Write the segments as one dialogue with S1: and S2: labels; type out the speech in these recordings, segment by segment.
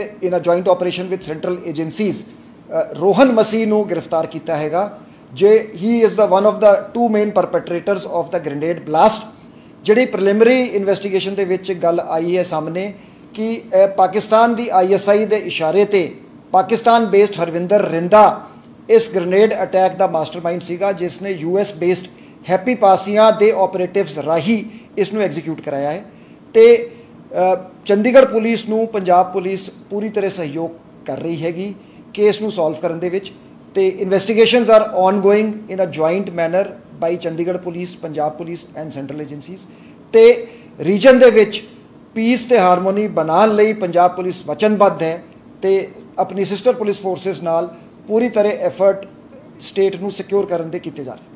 S1: in a joint operation with central agencies Rohan Masih ਨੂੰ गिरफ्तार किया हैगा जे he is the one of the two main perpetrators of the grenade blast ਜਿਹੜੀ preliminary investigation ਦੇ ਵਿੱਚ ਗੱਲ ਆਈ ਹੈ ਸਾਹਮਣੇ ਕਿ ਪਾਕਿਸਤਾਨ ਦੀ ISI ਦੇ ਇਸ਼ਾਰੇ ਤੇ ਪਾਕਿਸਤਾਨ ਬੇਸਡ ਹਰਵਿੰਦਰ ਰਿੰਦਾ ਇਸ ਗ੍ਰੇਨੇਡ ਅਟੈਕ ਦਾ ਮਾਸਟਰਮਾਈਂਡ ਸੀਗਾ ਜਿਸ ਨੇ US ਬੇਸਡ हैप्पी पासियां दे ऑपरेटिव्स राही इसनू एग्जीक्यूट कराया है तो चंडीगढ़ पुलिस नू पंजाब पुलिस पूरी तरह सहयोग कर रही हैगी केस नू सॉल्व करन दे विच ते investigations are ongoing in a joint manner by Chandigarh police Punjab police and central agencies ते रीजन दे विच पीस ते हारमोनी बनाने लई पंजाब पुलिस वचनबद्ध है ते अपनी सिस्टर पुलिस फोर्सेस नाल पूरी तरह एफर्ट स्टेट नू सिक्योर करन दे कीते जा रहे।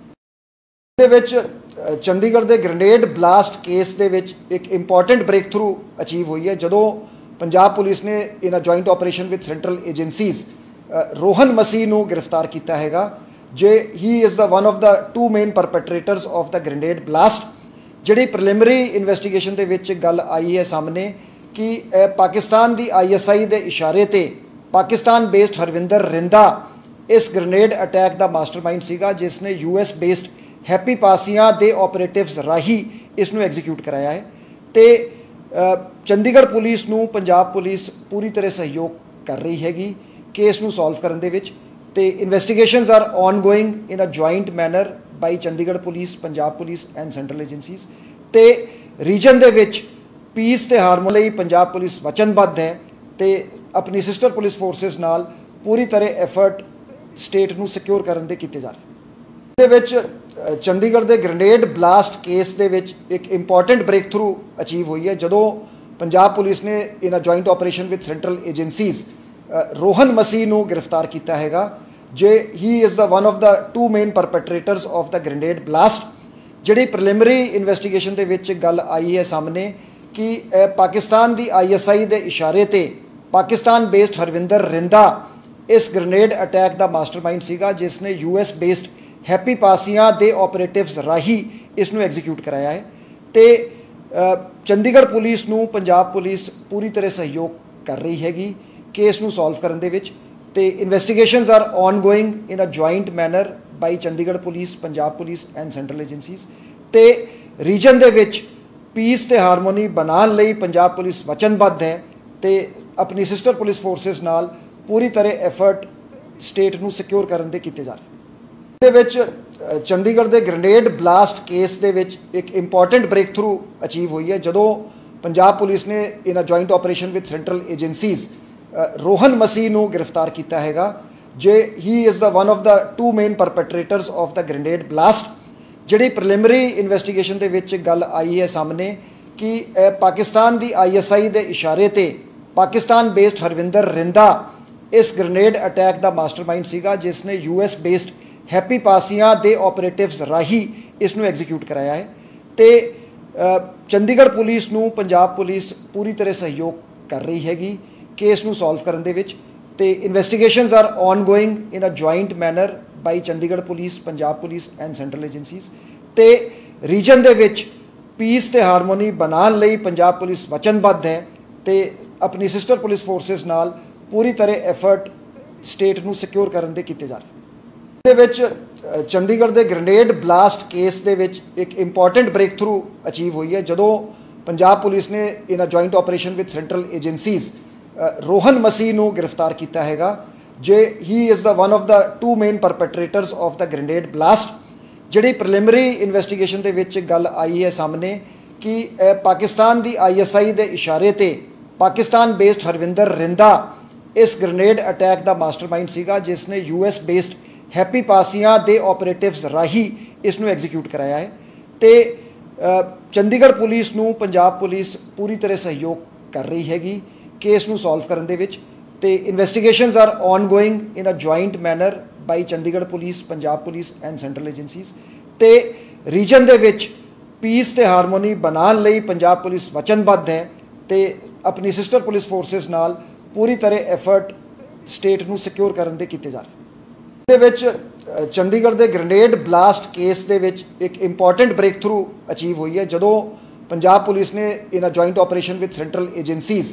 S1: चंडीगढ़ के ग्रेनेड ब्लास्ट केस के एक इंपॉर्टेंट ब्रेक थ्रू अचीव हुई है जदों पंजाब पुलिस ने in a joint operation with central agencies Rohan Masih ਨੂੰ गिरफ्तार किया हैगा जे he is the one of the two main perpetrators of the grenade blast ਜਿਹੜੀ ਪ੍ਰੀਲਿਮਿਨਰੀ ਇਨਵੈਸਟੀਗੇਸ਼ਨ ਦੇ ਵਿੱਚ ਗੱਲ ਆਈ ਹੈ ਸਾਹਮਣੇ ਕਿ ਪਾਕਿਸਤਾਨ ਦੀ ISI ਦੇ ਇਸ਼ਾਰੇ ਤੇ ਪਾਕਿਸਤਾਨ ਬੇਸਡ ਹਰਵਿੰਦਰ ਰਿੰਦਾ ਇਸ ਗ੍ਰੇਨੇਡ ਅਟੈਕ ਦਾ ਮਾਸਟਰਮਾਈਂਡ ਸੀਗਾ ਜਿਸ ਨੇ US ਬੇਸਡ हैप्पी पासियां दे ऑपरेटिव्स राही इसनू एग्जीक्यूट कराया है तो चंडीगढ़ पुलिस नू पंजाब पुलिस पूरी तरह सहयोग कर रही हैगी केस नू सॉल्व करन दे विच ते investigations are ongoing in a joint manner by Chandigarh police Punjab police and central agencies ते रीजन दे विच पीस ते हारमोनी लई पंजाब पुलिस वचनबद्ध है ते अपनी सिस्टर पुलिस फोर्सेस नाल पूरी तरह एफर्ट स्टेट नू सिक्योर करन दे कीते जा रहे। चंडीगढ़ के ग्रेनेड ब्लास्ट केस के एक इंपॉर्टेंट ब्रेक थ्रू अचीव हुई है जदों पंजाब पुलिस ने in a joint operation with central agencies Rohan Masih ਨੂੰ गिरफ्तार किया हैगा जे he is the one of the two main perpetrators of the grenade blast ਜਿਹੜੀ ਪ੍ਰੀਲਿਮਿਨਰੀ ਇਨਵੈਸਟੀਗੇਸ਼ਨ ਦੇ ਵਿੱਚ ਗੱਲ ਆਈ ਹੈ ਸਾਹਮਣੇ ਕਿ ਪਾਕਿਸਤਾਨ ਦੀ ISI ਦੇ ਇਸ਼ਾਰੇ ਤੇ ਪਾਕਿਸਤਾਨ ਬੇਸਡ ਹਰਵਿੰਦਰ ਰਿੰਦਾ ਇਸ ਗ੍ਰੇਨੇਡ ਅਟੈਕ ਦਾ ਮਾਸਟਰਮਾਈਂਡ ਸੀਗਾ ਜਿਸ ਨੇ US ਬੇਸਡ हैप्पी पासियां दे ऑपरेटिव्स राही इसनू एग्जीक्यूट कराया है तो चंडीगढ़ पुलिस नू पंजाब पुलिस पूरी तरह सहयोग कर रही हैगी केस नू सॉल्व करन दे विच ते investigations are ongoing in a joint manner by Chandigarh police Punjab police and central agencies ते रीजन दे विच पीस ते हारमोनी बनाने लई पंजाब पुलिस वचनबद्ध है ते अपनी सिस्टर पुलिस फोर्सेस नाल पूरी तरह एफर्ट स्टेट नू सिक्योर करन दे कीते जा रहे। चंडीगढ़ के ग्रेनेड ब्लास्ट केस के एक इंपॉर्टेंट ब्रेक थ्रू अचीव हुई है जदों पंजाब पुलिस ने in a joint operation with central agencies Rohan Masih ਨੂੰ गिरफ्तार किया हैगा जे he is the one of the two main perpetrators of the grenade blast ਜਿਹੜੀ ਪ੍ਰੀਲਿਮਿਨਰੀ ਇਨਵੈਸਟੀਗੇਸ਼ਨ ਦੇ ਵਿੱਚ ਗੱਲ ਆਈ ਹੈ ਸਾਹਮਣੇ ਕਿ ਪਾਕਿਸਤਾਨ ਦੀ ISI ਦੇ ਇਸ਼ਾਰੇ ਤੇ ਪਾਕਿਸਤਾਨ ਬੇਸਡ ਹਰਵਿੰਦਰ ਰਿੰਦਾ ਇਸ ਗ੍ਰੇਨੇਡ ਅਟੈਕ ਦਾ ਮਾਸਟਰਮਾਈਂਡ ਸੀਗਾ ਜਿਸ ਨੇ US ਬੇਸਡ हैप्पी पासियां दे ऑपरेटिव्स राही इसनू एग्जीक्यूट कराया है तो चंडीगढ़ पुलिस नू पंजाब पुलिस पूरी तरह सहयोग कर रही हैगी केस नू सॉल्व करन दे विच ते investigations are ongoing in a joint manner by Chandigarh police Punjab police and central agencies ते रीजन दे विच पीस ते हारमोनी बनाने लई पंजाब पुलिस वचनबद्ध है ते अपनी सिस्टर पुलिस फोर्सेस नाल पूरी तरह एफर्ट स्टेट नू सिक्योर करन दे कीते जा रहे। चंडीगढ़ के ग्रेनेड ब्लास्ट केस के एक इंपॉर्टेंट ब्रेक थ्रू अचीव हुई है जदों पंजाब पुलिस ने in a joint operation with central agencies Rohan Masih ਨੂੰ गिरफ्तार किया हैगा जे he is the one of the two main perpetrators of the grenade blast ਜਿਹੜੀ ਪ੍ਰੀਲਿਮਿਨਰੀ ਇਨਵੈਸਟੀਗੇਸ਼ਨ ਦੇ ਵਿੱਚ ਗੱਲ ਆਈ ਹੈ ਸਾਹਮਣੇ ਕਿ ਪਾਕਿਸਤਾਨ ਦੀ ISI ਦੇ ਇਸ਼ਾਰੇ ਤੇ ਪਾਕਿਸਤਾਨ ਬੇਸਡ ਹਰਵਿੰਦਰ ਰਿੰਦਾ ਇਸ ਗ੍ਰੇਨੇਡ ਅਟੈਕ ਦਾ ਮਾਸਟਰਮਾਈਂਡ ਸੀਗਾ ਜਿਸ ਨੇ US ਬੇਸਡ हैप्पी पासियां दे ऑपरेटिव्स राही इसनू एग्जीक्यूट कराया है तो चंडीगढ़ पुलिस नू पंजाब पुलिस पूरी तरह सहयोग कर रही हैगी केस नू सॉल्व करन दे विच ते investigations are ongoing in a joint manner by Chandigarh police Punjab police and central agencies ते रीजन दे विच पीस ते हारमोनी बनाने लई पंजाब पुलिस वचनबद्ध है ते अपनी सिस्टर पुलिस फोर्सेस नाल पूरी तरह एफर्ट स्टेट नू सिक्योर करन दे कीते जा रहे। चंडीगढ़ के ग्रेनेड ब्लास्ट केस के एक इंपॉर्टेंट ब्रेक थ्रू अचीव हुई है जदों पंजाब पुलिस ने in a joint operation with central agencies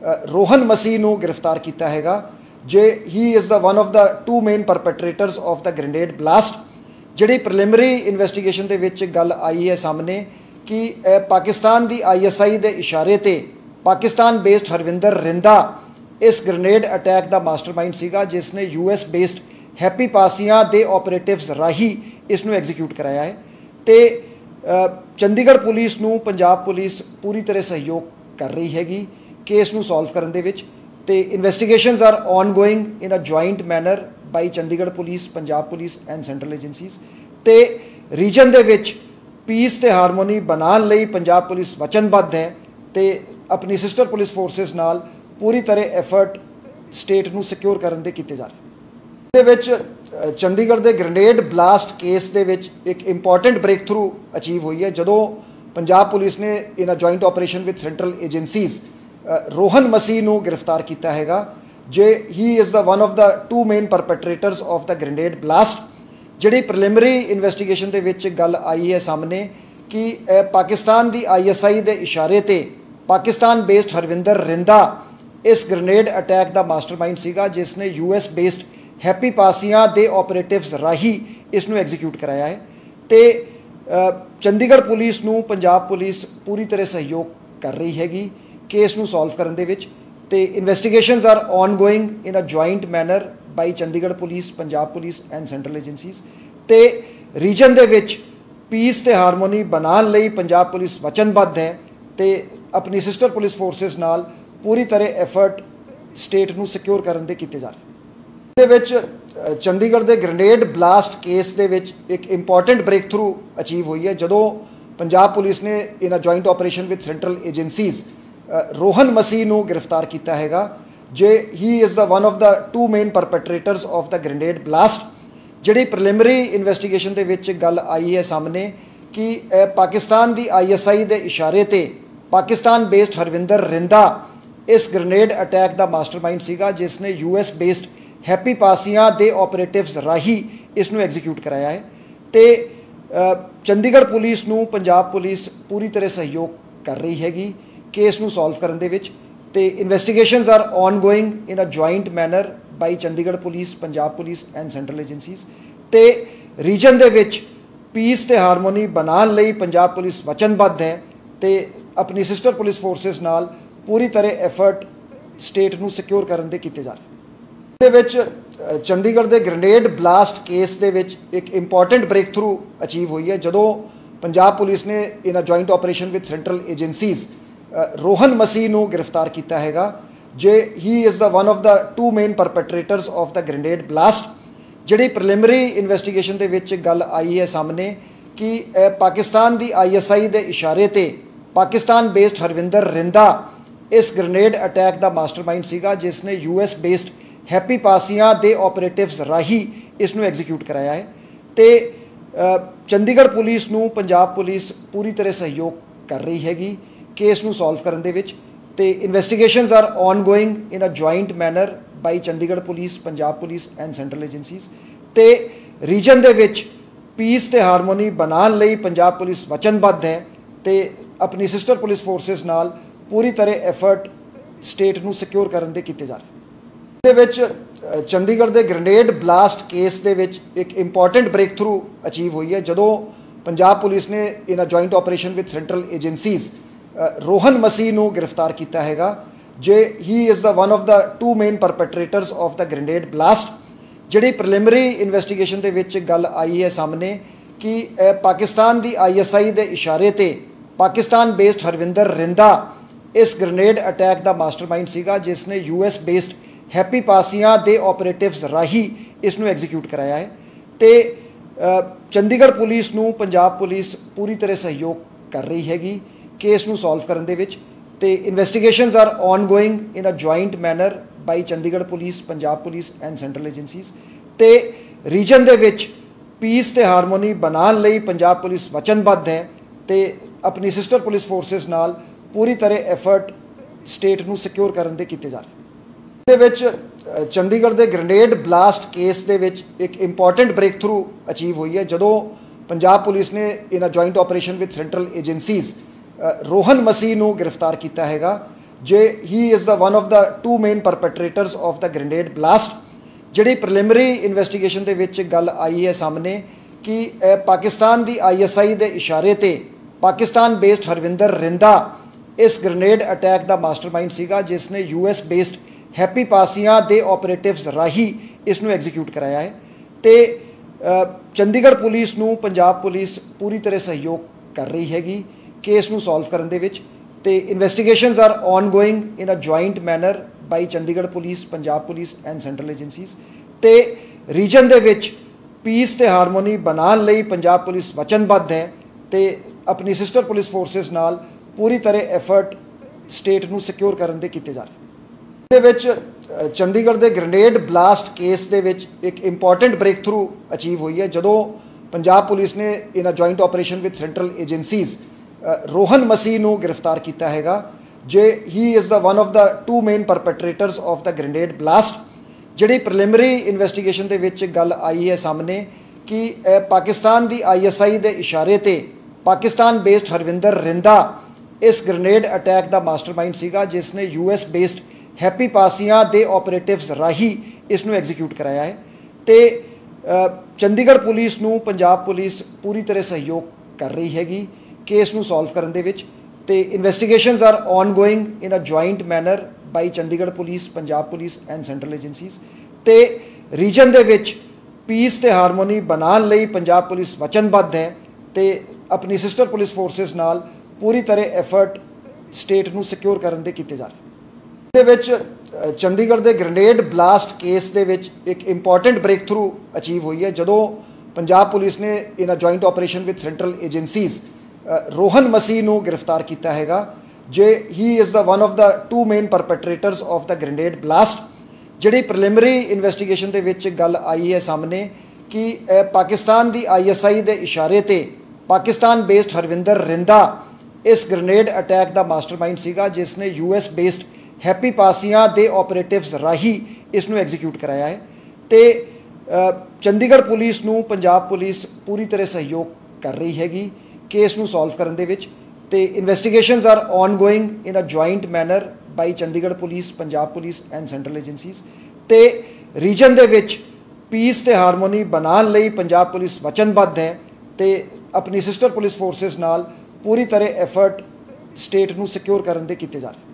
S1: Rohan Masih ਨੂੰ ਗ੍ਰਿਫਤਾਰ ਕੀਤਾ ਹੈਗਾ। ਜੇ he is the one of the two main perpetrators of the grenade blast. ਜਿਹੜੀ ਪ੍ਰੀਲਿਮਿਨਰੀ ਇਨਵੈਸਟੀਗੇਸ਼ਨ ਦੇ ਵਿੱਚ ਗੱਲ ਆਈ ਹੈ ਸਾਹਮਣੇ ਕਿ ਪਾਕਿਸਤਾਨ ਦੀ ISI ਦੇ ਇਸ਼ਾਰੇ ਤੇ ਪਾਕਿਸਤਾਨ ਬੇਸਡ ਹਰਵਿੰਦਰ ਰਿੰਦਾ ਇਸ ਗ੍ਰੇਨੇਡ ਅਟੈਕ ਦਾ ਮਾਸਟਰਮਾਈਂਡ ਸੀਗਾ, ਜਿਸ ਨੇ US ਬੇਸਡ ਹੈਪੀ ਪਾਸੀਆਂ ਦੇ ਆਪਰੇਟਿਵਸ ਰਾਹੀਂ ਇਸ ਨੂੰ ਐਗਜ਼ੀਕਿਊਟ ਕਰਾਇਆ ਹੈ। ਤੇ ਚੰਡੀਗੜ੍ਹ ਪੁਲਿਸ ਨੂੰ ਪੰਜਾਬ ਪੁਲਿਸ ਪੂਰੀ ਤਰ੍ਹਾਂ ਸਹਿਯੋਗ ਕਰ ਰਹੀ ਹੈਗੀ ਕੇਸ ਨੂੰ ਸੋਲਵ ਕਰਨ ਦੇ ਵਿੱਚ। ਤੇ investigations are ongoing in a joint manner by Chandigarh police, Punjab police and central agencies. ਤੇ ਰੀਜਨ ਦੇ ਵਿੱਚ ਪੀਸ ਤੇ ਹਾਰਮੋਨੀ ਬਣਾਉਣ ਲਈ ਪੰਜਾਬ ਪੁਲਿਸ ਵਚਨਬੱਧ ਹੈ ਤੇ ਆਪਣੀ ਸਿਸਟਰ ਪੁਲਿਸ ਫੋਰਸਿਸ ਨਾਲ ਪੂਰੀ ਤਰ੍ਹਾਂ ਐਫਰਟ ਸਟੇਟ ਨੂੰ ਸਿਕਿਉਰ ਕਰਨ ਦੇ ਕੀਤੇ ਜਾ ਰਹੇ। ਦੇ ਵਿੱਚ ਚੰਡੀਗੜ੍ਹ ਦੇ ਗ੍ਰੇਨੇਡ ਬਲਾਸਟ ਕੇਸ ਦੇ ਵਿੱਚ ਇੱਕ ਇੰਪੋਰਟੈਂਟ ਬ੍ਰੇਕ ਥਰੂ ਅਚੀਵ ਹੋਈ ਹੈ, ਜਦੋਂ ਪੰਜਾਬ ਪੁਲਿਸ ਨੇ in a joint operation with central agencies Rohan Masih ਨੂੰ ਗ੍ਰਿਫਤਾਰ ਕੀਤਾ ਹੈਗਾ। ਜੇ he is the one of the two main perpetrators of the grenade blast. ਜਿਹੜੀ ਪ੍ਰੀਲਿਮਿਨਰੀ ਇਨਵੈਸਟੀਗੇਸ਼ਨ ਦੇ ਵਿੱਚ ਗੱਲ ਆਈ ਹੈ ਸਾਹਮਣੇ ਕਿ ਪਾਕਿਸਤਾਨ ਦੀ ISI ਦੇ ਇਸ਼ਾਰੇ ਤੇ ਪਾਕਿਸਤਾਨ ਬੇਸਡ ਹਰਵਿੰਦਰ ਰਿੰਦਾ ਇਸ ਗ੍ਰੇਨੇਡ ਅਟੈਕ ਦਾ ਮਾਸਟਰਮਾਈਂਡ ਸੀਗਾ, ਜਿਸ ਨੇ US ਬੇਸਡ ਹੈਪੀ ਪਾਸੀਆਂ ਦੇ ਆਪਰੇਟਿਵਸ ਰਾਹੀਂ ਇਸ ਨੂੰ ਐਗਜ਼ੀਕਿਊਟ ਕਰਾਇਆ ਹੈ। ਤੇ ਚੰਡੀਗੜ੍ਹ ਪੁਲਿਸ ਨੂੰ ਪੰਜਾਬ ਪੁਲਿਸ ਪੂਰੀ ਤਰ੍ਹਾਂ ਸਹਿਯੋਗ ਕਰ ਰਹੀ ਹੈਗੀ ਕੇਸ ਨੂੰ ਸੋਲਵ ਕਰਨ ਦੇ ਵਿੱਚ। ਤੇ investigations are ongoing in a joint manner by Chandigarh police, Punjab police and central agencies. ਤੇ ਰੀਜਨ ਦੇ ਵਿੱਚ ਪੀਸ ਤੇ ਹਾਰਮੋਨੀ ਬਣਾਉਣ ਲਈ ਪੰਜਾਬ ਪੁਲਿਸ ਵਚਨਬੱਧ ਹੈ ਤੇ ਆਪਣੀ ਸਿਸਟਰ ਪੁਲਿਸ ਫੋਰਸਿਸ ਨਾਲ ਪੂਰੀ ਤਰ੍ਹਾਂ ਐਫਰਟ ਸਟੇਟ ਨੂੰ ਸਿਕਿਉਰ ਕਰਨ ਦੇ ਕੀਤੇ ਜਾ ਰਹੇ। ਦੇ ਵਿੱਚ ਚੰਡੀਗੜ੍ਹ ਦੇ ਗ੍ਰੇਨੇਡ ਬਲਾਸਟ ਕੇਸ ਦੇ ਵਿੱਚ ਇੱਕ ਇੰਪੋਰਟੈਂਟ ਬ੍ਰੇਕ ਥਰੂ ਅਚੀਵ ਹੋਈ ਹੈ, ਜਦੋਂ ਪੰਜਾਬ ਪੁਲਿਸ ਨੇ in a joint operation with central agencies Rohan Masih ਨੂੰ ਗ੍ਰਿਫਤਾਰ ਕੀਤਾ ਹੈਗਾ। ਜੇ he is the one of the two main perpetrators of the grenade blast. ਜਿਹੜੀ ਪ੍ਰੀਲਿਮਿਨਰੀ ਇਨਵੈਸਟੀਗੇਸ਼ਨ ਦੇ ਵਿੱਚ ਗੱਲ ਆਈ ਹੈ ਸਾਹਮਣੇ ਕਿ ਪਾਕਿਸਤਾਨ ਦੀ ISI ਦੇ ਇਸ਼ਾਰੇ ਤੇ ਪਾਕਿਸਤਾਨ ਬੇਸਡ ਹਰਵਿੰਦਰ ਰਿੰਦਾ ਇਸ ਗ੍ਰੇਨੇਡ ਅਟੈਕ ਦਾ ਮਾਸਟਰਮਾਈਂਡ ਸੀਗਾ, ਜਿਸ ਨੇ US ਬੇਸਡ ਹੈਪੀ ਪਾਸੀਆਂ ਦੇ ਆਪਰੇਟਿਵਸ ਰਾਹੀਂ ਇਸ ਨੂੰ ਐਗਜ਼ੀਕਿਊਟ ਕਰਾਇਆ ਹੈ। ਤੇ ਚੰਡੀਗੜ੍ਹ ਪੁਲਿਸ ਨੂੰ ਪੰਜਾਬ ਪੁਲਿਸ ਪੂਰੀ ਤਰ੍ਹਾਂ ਸਹਿਯੋਗ ਕਰ ਰਹੀ ਹੈਗੀ ਕੇਸ ਨੂੰ ਸੋਲਵ ਕਰਨ ਦੇ ਵਿੱਚ। ਤੇ investigations are ongoing in a joint manner by Chandigarh police, Punjab police and central agencies. ਤੇ ਰੀਜਨ ਦੇ ਵਿੱਚ ਪੀਸ ਤੇ ਹਾਰਮੋਨੀ ਬਣਾਉਣ ਲਈ ਪੰਜਾਬ ਪੁਲਿਸ ਵਚਨਬੱਧ ਹੈ ਤੇ ਆਪਣੀ ਸਿਸਟਰ ਪੁਲਿਸ ਫੋਰਸਿਸ ਨਾਲ ਪੂਰੀ ਤਰ੍ਹਾਂ ਐਫਰਟ ਸਟੇਟ ਨੂੰ ਸਿਕਿਉਰ ਕਰਨ ਦੇ ਕੀਤੇ ਜਾ ਰਹੇ। ਦੇ ਵਿੱਚ ਚੰਡੀਗੜ੍ਹ ਦੇ ਗ੍ਰੇਨੇਡ ਬਲਾਸਟ ਕੇਸ ਦੇ ਵਿੱਚ ਇੱਕ ਇੰਪੋਰਟੈਂਟ ਬ੍ਰੇਕ ਥਰੂ ਅਚੀਵ ਹੋਈ ਹੈ, ਜਦੋਂ ਪੰਜਾਬ ਪੁਲਿਸ ਨੇ in a joint operation with central agencies Rohan Masih ਨੂੰ ਗ੍ਰਿਫਤਾਰ ਕੀਤਾ ਹੈਗਾ। ਜੇ he is the one of the two main perpetrators of the grenade blast. ਜਿਹੜੀ ਪ੍ਰੀਲਿਮਿਨਰੀ ਇਨਵੈਸਟੀਗੇਸ਼ਨ ਦੇ ਵਿੱਚ ਗੱਲ ਆਈ ਹੈ ਸਾਹਮਣੇ ਕਿ ਪਾਕਿਸਤਾਨ ਦੀ ISI ਦੇ ਇਸ਼ਾਰੇ ਤੇ ਪਾਕਿਸਤਾਨ ਬੇਸਡ ਹਰਵਿੰਦਰ ਰਿੰਦਾ ਇਸ ਗ੍ਰੇਨੇਡ ਅਟੈਕ ਦਾ ਮਾਸਟਰਮਾਈਂਡ ਸੀਗਾ, ਜਿਸ ਨੇ US ਬੇਸਡ ਹੈਪੀ ਪਾਸੀਆਂ ਦੇ ਆਪਰੇਟਿਵਸ ਰਾਹੀਂ ਇਸ ਨੂੰ ਐਗਜ਼ੀਕਿਊਟ ਕਰਾਇਆ ਹੈ। ਤੇ ਚੰਡੀਗੜ੍ਹ ਪੁਲਿਸ ਨੂੰ ਪੰਜਾਬ ਪੁਲਿਸ ਪੂਰੀ ਤਰ੍ਹਾਂ ਸਹਿਯੋਗ ਕਰ ਰਹੀ ਹੈਗੀ ਕੇਸ ਨੂੰ ਸੋਲਵ ਕਰਨ ਦੇ ਵਿੱਚ। ਤੇ investigations are ongoing in a joint manner by Chandigarh police, Punjab police and central agencies. ਤੇ ਰੀਜਨ ਦੇ ਵਿੱਚ ਪੀਸ ਤੇ ਹਾਰਮੋਨੀ ਬਣਾਉਣ ਲਈ ਪੰਜਾਬ ਪੁਲਿਸ ਵਚਨਬੱਧ ਹੈ ਤੇ ਆਪਣੀ ਸਿਸਟਰ ਪੁਲਿਸ ਫੋਰਸਿਸ ਨਾਲ ਪੂਰੀ ਤਰ੍ਹਾਂ ਐਫਰਟ ਸਟੇਟ ਨੂੰ ਸਿਕਿਉਰ ਕਰਨ ਦੇ ਕੀਤੇ ਜਾ ਰਹੇ। ਦੇ ਵਿੱਚ ਚੰਡੀਗੜ੍ਹ ਦੇ ਗ੍ਰੇਨੇਡ ਬਲਾਸਟ ਕੇਸ ਦੇ ਵਿੱਚ ਇੱਕ ਇੰਪੋਰਟੈਂਟ ਬ੍ਰੇਕ ਥਰੂ ਅਚੀਵ ਹੋਈ ਹੈ, ਜਦੋਂ ਪੰਜਾਬ ਪੁਲਿਸ ਨੇ in a joint operation with central agencies Rohan Masih ਨੂੰ ਗ੍ਰਿਫਤਾਰ ਕੀਤਾ ਹੈਗਾ। ਜੇ he is the one of the two main perpetrators of the grenade blast. ਜਿਹੜੀ ਪ੍ਰੀਲਿਮਿਨਰੀ ਇਨਵੈਸਟੀਗੇਸ਼ਨ ਦੇ ਵਿੱਚ ਗੱਲ ਆਈ ਹੈ ਸਾਹਮਣੇ ਕਿ ਪਾਕਿਸਤਾਨ ਦੀ ISI ਦੇ ਇਸ਼ਾਰੇ ਤੇ ਪਾਕਿਸਤਾਨ ਬੇਸਡ ਹਰਵਿੰਦਰ ਰਿੰਦਾ ਇਸ ਗ੍ਰੇਨੇਡ ਅਟੈਕ ਦਾ ਮਾਸਟਰਮਾਈਂਡ ਸੀਗਾ, ਜਿਸ ਨੇ US ਬੇਸਡ ਹੈਪੀ ਪਾਸੀਆਂ ਦੇ ਆਪਰੇਟਿਵਸ ਰਾਹੀਂ ਇਸ ਨੂੰ ਐਗਜ਼ੀਕਿਊਟ ਕਰਾਇਆ ਹੈ। ਤੇ ਚੰਡੀਗੜ੍ਹ ਪੁਲਿਸ ਨੂੰ ਪੰਜਾਬ ਪੁਲਿਸ ਪੂਰੀ ਤਰ੍ਹਾਂ ਸਹਿਯੋਗ ਕਰ ਰਹੀ ਹੈਗੀ ਕੇਸ ਨੂੰ ਸੋਲਵ ਕਰਨ ਦੇ ਵਿੱਚ। ਤੇ investigations are ongoing in a joint manner by Chandigarh police, Punjab police and central agencies. ਤੇ ਰੀਜਨ ਦੇ ਵਿੱਚ ਪੀਸ ਤੇ ਹਾਰਮੋਨੀ ਬਣਾਉਣ ਲਈ ਪੰਜਾਬ ਪੁਲਿਸ ਵਚਨਬੱਧ ਹੈ ਤੇ ਆਪਣੀ ਸਿਸਟਰ ਪੁਲਿਸ ਫੋਰਸਿਸ ਨਾਲ ਪੂਰੀ ਤਰ੍ਹਾਂ ਐਫਰਟ ਸਟੇਟ ਨੂੰ ਸਿਕਿਉਰ ਕਰਨ ਦੇ ਕੀਤੇ ਜਾ ਰਹੇ। ਦੇ ਵਿੱਚ ਚੰਡੀਗੜ੍ਹ ਦੇ ਗ੍ਰੇਨੇਡ ਬਲਾਸਟ ਕੇਸ ਦੇ ਵਿੱਚ ਇੱਕ ਇੰਪੋਰਟੈਂਟ ਬ੍ਰੇਕ ਥਰੂ ਅਚੀਵ ਹੋਈ ਹੈ, ਜਦੋਂ ਪੰਜਾਬ ਪੁਲਿਸ ਨੇ in a joint operation with central agencies Rohan Masih ਨੂੰ ਗ੍ਰਿਫਤਾਰ ਕੀਤਾ ਹੈਗਾ। ਜੇ he is the one of the two main perpetrators of the grenade blast. ਜਿਹੜੀ ਪ੍ਰੀਲਿਮਿਨਰੀ ਇਨਵੈਸਟੀਗੇਸ਼ਨ ਦੇ ਵਿੱਚ ਗੱਲ ਆਈ ਹੈ ਸਾਹਮਣੇ ਕਿ ਪਾਕਿਸਤਾਨ ਦੀ ISI ਦੇ ਇਸ਼ਾਰੇ ਤੇ ਪਾਕਿਸਤਾਨ ਬੇਸਡ ਹਰਵਿੰਦਰ ਰਿੰਦਾ ਇਸ ਗ੍ਰੇਨੇਡ ਅਟੈਕ ਦਾ ਮਾਸਟਰਮਾਈਂਡ ਸੀਗਾ, ਜਿਸ ਨੇ US ਬੇਸਡ ਹੈਪੀ ਪਾਸੀਆਂ ਦੇ ਆਪਰੇਟਿਵਸ ਰਾਹੀਂ ਇਸ ਨੂੰ ਐਗਜ਼ੀਕਿਊਟ ਕਰਾਇਆ ਹੈ। ਤੇ ਚੰਡੀਗੜ੍ਹ ਪੁਲਿਸ ਨੂੰ ਪੰਜਾਬ ਪੁਲਿਸ ਪੂਰੀ ਤਰ੍ਹਾਂ ਸਹਿਯੋਗ ਕਰ ਰਹੀ ਹੈਗੀ ਕੇਸ ਨੂੰ ਸੋਲਵ ਕਰਨ ਦੇ ਵਿੱਚ। ਤੇ investigations are ongoing in a joint manner by Chandigarh police, Punjab police and central agencies. ਤੇ ਰੀਜਨ ਦੇ ਵਿੱਚ ਪੀਸ ਤੇ ਹਾਰਮੋਨੀ ਬਣਾਉਣ ਲਈ ਪੰਜਾਬ ਪੁਲਿਸ ਵਚਨਬੱਧ ਹੈ ਤੇ ਆਪਣੀ ਸਿਸਟਰ ਪੁਲਿਸ ਫੋਰਸਿਸ ਨਾਲ ਪੂਰੀ ਤਰ੍ਹਾਂ ਐਫਰਟ ਸਟੇਟ ਨੂੰ ਸਿਕਿਉਰ ਕਰਨ ਦੇ ਕੀਤੇ ਜਾ ਰਹੇ। ਇਹਦੇ ਵਿੱਚ ਚੰਡੀਗੜ੍ਹ ਦੇ ਗ੍ਰੇਨੇਡ ਬਲਾਸਟ ਕੇਸ ਦੇ ਵਿੱਚ ਇੱਕ ਇੰਪੋਰਟੈਂਟ ਬ੍ਰੇਕ ਥਰੂ ਅਚੀਵ ਹੋਈ ਹੈ ਜਦੋਂ ਪੰਜਾਬ ਪੁਲਿਸ ਨੇ in a joint operation with central agencies Rohan Masih ਨੂੰ ਗ੍ਰਿਫਤਾਰ ਕੀਤਾ ਹੈਗਾ। ਜੇ he is the one of the two main perpetrators of the grenade blast. ਜਿਹੜੀ ਪ੍ਰੀਲਿਮਿਨਰੀ ਇਨਵੈਸਟੀਗੇਸ਼ਨ ਦੇ ਵਿੱਚ ਗੱਲ ਆਈ ਹੈ ਸਾਹਮਣੇ ਕਿ ਪਾਕਿਸਤਾਨ ਦੀ ISI ਦੇ ਇਸ਼ਾਰੇ ਤੇ ਪਾਕਿਸਤਾਨ ਬੇਸਡ ਹਰਵਿੰਦਰ ਰਿੰਦਾ ਇਸ ਗ੍ਰੇਨੇਡ ਅਟੈਕ ਦਾ ਮਾਸਟਰਮਾਈਂਡ ਸੀਗਾ, ਜਿਸ ਨੇ US ਬੇਸਡ ਹੈਪੀ ਪਾਸੀਆਂ ਦੇ ਆਪਰੇਟਿਵਸ ਰਾਹੀਂ ਇਸ ਨੂੰ ਐਗਜ਼ੀਕਿਊਟ ਕਰਾਇਆ ਹੈ। ਤੇ ਚੰਡੀਗੜ੍ਹ ਪੁਲਿਸ ਨੂੰ ਪੰਜਾਬ ਪੁਲਿਸ ਪੂਰੀ ਤਰ੍ਹਾਂ ਸਹਿਯੋਗ ਕਰ ਰਹੀ ਹੈਗੀ ਕੇਸ ਨੂੰ ਸੋਲਵ ਕਰਨ ਦੇ ਵਿੱਚ। ਤੇ investigations are ongoing in a joint manner by Chandigarh police, Punjab police and central agencies. ਤੇ ਰੀਜਨ ਦੇ ਵਿੱਚ ਪੀਸ ਤੇ ਹਾਰਮੋਨੀ ਬਣਾਉਣ ਲਈ ਪੰਜਾਬ ਪੁਲਿਸ ਵਚਨਬੱਧ ਹੈ ਤੇ ਆਪਣੀ ਸਿਸਟਰ ਪੁਲਿਸ ਫੋਰਸਿਸ ਨਾਲ ਪੂਰੀ ਤਰ੍ਹਾਂ ਐਫਰਟ ਸਟੇਟ ਨੂੰ ਸਿਕਿਉਰ ਕਰਨ ਦੇ ਕੀਤੇ ਜਾ ਰਹੇ। ਇਹਦੇ ਵਿੱਚ ਚੰਡੀਗੜ੍ਹ ਦੇ ਗ੍ਰੇਨੇਡ ਬਲਾਸਟ ਕੇਸ ਦੇ ਵਿੱਚ ਇੱਕ ਇੰਪੋਰਟੈਂਟ ਬ੍ਰੇਕ ਥਰੂ ਅਚੀਵ ਹੋਈ ਹੈ ਜਦੋਂ ਪੰਜਾਬ ਪੁਲਿਸ ਨੇ in a joint operation with central agencies Rohan Masih ਨੂੰ ਗ੍ਰਿਫਤਾਰ ਕੀਤਾ ਹੈਗਾ। ਜੇ he is the one of the two main perpetrators of the grenade blast. ਜਿਹੜੀ ਪ੍ਰੀਲਿਮਿਨਰੀ ਇਨਵੈਸਟੀਗੇਸ਼ਨ ਦੇ ਵਿੱਚ ਗੱਲ ਆਈ ਹੈ ਸਾਹਮਣੇ ਕਿ ਪਾਕਿਸਤਾਨ ਦੀ ISI ਦੇ ਇਸ਼ਾਰੇ ਤੇ ਪਾਕਿਸਤਾਨ ਬੇਸਡ ਹਰਵਿੰਦਰ ਰਿੰਦਾ ਇਸ ਗ੍ਰੇਨੇਡ ਅਟੈਕ ਦਾ ਮਾਸਟਰਮਾਈਂਡ ਸੀਗਾ, ਜਿਸ ਨੇ US ਬੇਸਡ ਹੈਪੀ ਪਾਸੀਆਂ ਦੇ ਆਪਰੇਟਿਵਸ ਰਾਹੀਂ ਇਸ ਨੂੰ ਐਗਜ਼ੀਕਿਊਟ ਕਰਾਇਆ ਹੈ। ਤੇ ਚੰਡੀਗੜ੍ਹ ਪੁਲਿਸ ਨੂੰ ਪੰਜਾਬ ਪੁਲਿਸ ਪੂਰੀ ਤਰ੍ਹਾਂ ਸਹਿਯੋਗ ਕਰ ਰਹੀ ਹੈਗੀ ਕੇਸ ਨੂੰ ਸੋਲਵ ਕਰਨ ਦੇ ਵਿੱਚ। ਤੇ investigations are ongoing in a joint manner by Chandigarh police, Punjab police and central agencies. ਤੇ ਰੀਜਨ ਦੇ ਵਿੱਚ ਪੀਸ ਤੇ ਹਾਰਮੋਨੀ ਬਣਾਉਣ ਲਈ ਪੰਜਾਬ ਪੁਲਿਸ ਵਚਨਬੱਧ ਹੈ ਤੇ ਆਪਣੀ ਸਿਸਟਰ ਪੁਲਿਸ ਫੋਰਸਿਸ ਨਾਲ ਪੂਰੀ ਤਰ੍ਹਾਂ ਐਫਰਟ ਸਟੇਟ ਨੂੰ ਸਿਕਿਉਰ ਕਰਨ ਦੇ ਕੀਤੇ ਜਾ ਰਹੇ।